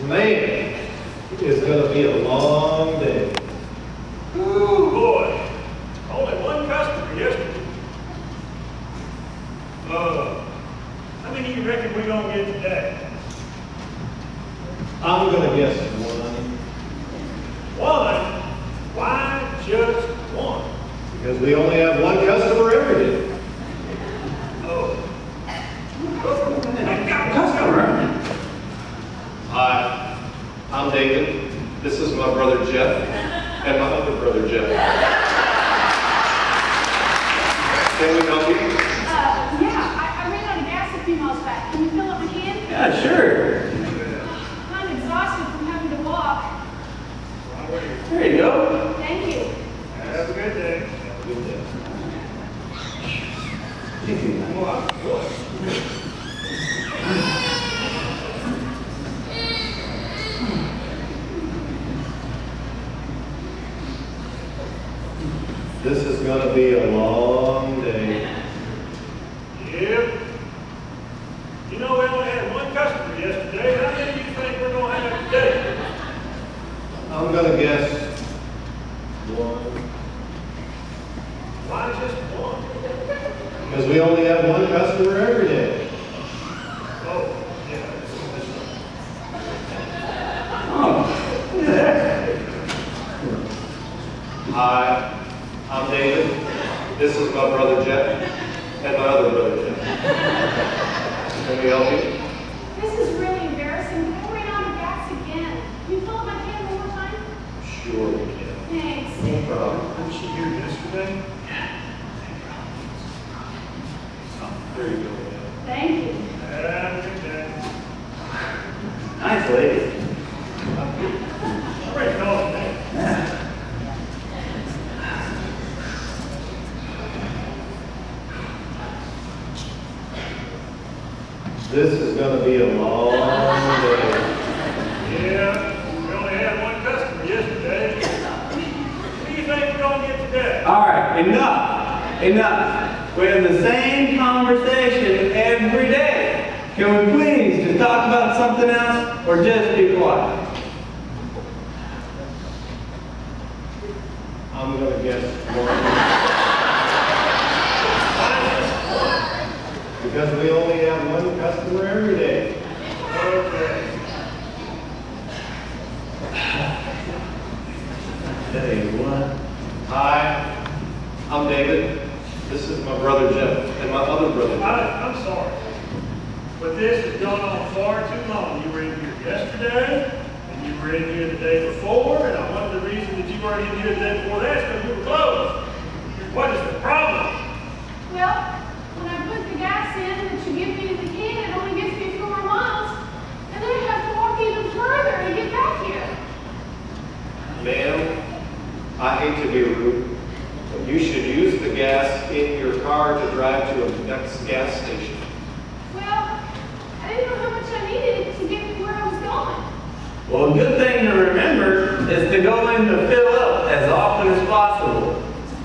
Man, it's going to be a long day. Ooh, boy. Only one customer yesterday. How many do you reckon we're going to get today? I'm going to guess one. One? Why just one? Because we only have one customer every day. Oh. Customer? Hi, I'm David. This is my brother Jeff and my other brother Jeff. Can we help you? Yeah, I ran out of gas a few miles back. Can you fill up again? Yeah, sure. I'm exhausted from having to walk. There you go. Thank you. Have a good day. Have a good day. This is going to be a long day. Yep. You know, we only had one customer yesterday. How many do you think we're going to have today? I'm going to guess one. Why just one? Because we only have one customer every day. Oh, yeah. Oh, look at that. Hi, I'm David. This is my brother Jeff and my other brother Jeff. Can we help you? This is really embarrassing. I ran out of gas again. Can you fill up my can one more time? Sure we can. Thanks. No problem. Was she here yesterday? There you go. Thank you. Have a good day. Nice lady. I'm ready to call it today. Yeah. This is going to be a long day. Yeah, we only had one customer yesterday. What do you think we're going to get today? All right, enough. Enough. We have the same conversation every day. Can we please just talk about something else or just be quiet? I'm going to guess one. Because we only have one customer every day. Okay. Tell you what. Hi, I'm David. This is my brother Jeff and my other brother Jeff. I'm sorry, but this has gone on far too long. You were in here yesterday, and you were in here the day before, and one of the reasons that you weren't in here the day before that is because we were closed. What is the problem? Well, when I put the gas in that you give me in the can, it only gets me 4 more miles. And then I have to walk even further to get back here. Ma'am, I hate to be rude, but you should use the gas in your car to drive to the next gas station. Well, I didn't know how much I needed to get me where I was going. Well, a good thing to remember is to go in to fill up as often as possible.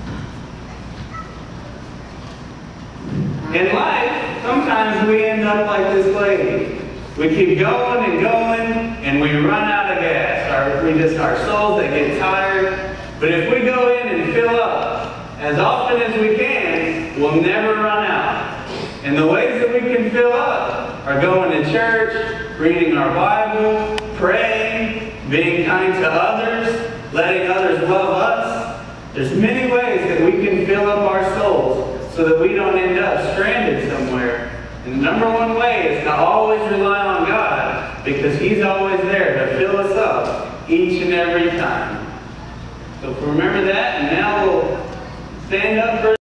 In life, sometimes we end up like this lady. We keep going and going, and we run out of gas. Our souls, they get tired. But if we go in and fill up as often as we can, we'll never run out. And the ways that we can fill up are going to church, reading our Bible, praying, being kind to others, letting others love us. There's many ways that we can fill up our souls so that we don't end up stranded somewhere. And the number one way is to always rely on God, because He's always there to fill us up each and every time. So remember that, and now we'll stand up for